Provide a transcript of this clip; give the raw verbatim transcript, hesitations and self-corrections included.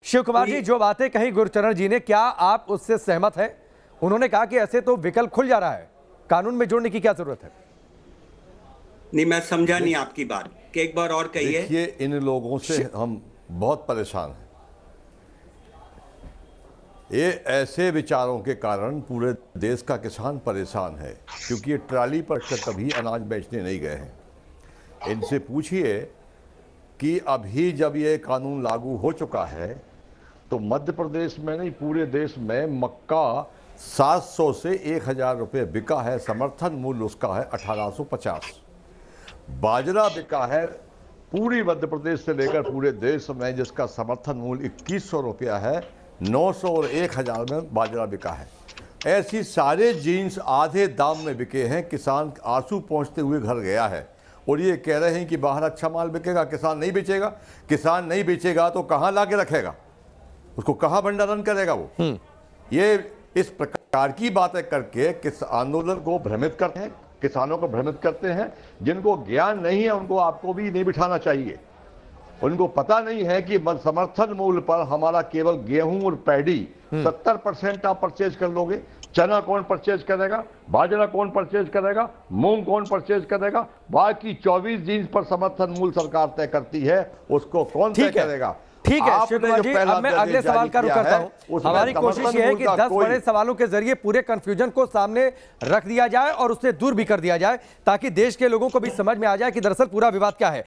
शिव कुमार जी, जो बातें कही गुरचरण जी ने, क्या आप उससे सहमत हैं? उन्होंने कहा कि ऐसे तो विकल्प खुल जा रहा है, कानून में जोड़ने की क्या जरूरत है? नहीं, मैं समझा नहीं आपकी बात, कि एक बार और कहिए। देखिए, इन लोगों से हम बहुत परेशान हैं। ये ऐसे विचारों के कारण पूरे देश का किसान परेशान है, क्योंकि ये ट्राली पर कभी अनाज बेचने नहीं गए हैं। इनसे पूछिए कि अभी जब ये कानून लागू हो चुका है तो मध्य प्रदेश में नहीं, पूरे देश में मक्का सात सौ से एक हज़ार रुपये बिका है, समर्थन मूल्य उसका है अठारह सौ पचास। बाजरा बिका है पूरी मध्य प्रदेश से लेकर पूरे देश में, जिसका समर्थन मूल्य इक्कीस सौ रुपया है, नौ सौ और एक हज़ार में बाजरा बिका है। ऐसी सारे जीन्स आधे दाम में बिके हैं, किसान आंसू पहुँचते हुए घर गया है। और ये कह रहे हैं कि बाहर अच्छा माल बिकेगा, किसान नहीं बेचेगा। किसान नहीं बेचेगा तो कहाँ ला के रखेगा, उसको कहाँ भंडारण करेगा वो? ये इस प्रकार की बातें करके किस आंदोलन को भ्रमित करते हैं, किसानों को भ्रमित करते हैं। जिनको ज्ञान नहीं है उनको आपको भी नहीं बिठाना चाहिए। उनको पता नहीं है कि समर्थन मूल्य पर हमारा केवल गेहूं और पैडी सत्तर परसेंट आप परचेज कर लोगे। चना कौन परचेज करेगा, बाजरा कौन परचेज करेगा, मूंग कौन परचेज करेगा? बाकी चौबीस जीन्स पर समर्थन मूल्य सरकार तय करती है, उसको कौन तय करेगा? ठीक है शिव कुमार जी, अब मैं अगले सवाल का रुख करता हूं। हमारी कोशिश ये है कि दस बड़े सवालों के जरिए पूरे कंफ्यूजन को सामने रख दिया जाए और उससे दूर भी कर दिया जाए, ताकि देश के लोगों को भी समझ में आ जाए कि दरअसल पूरा विवाद क्या है।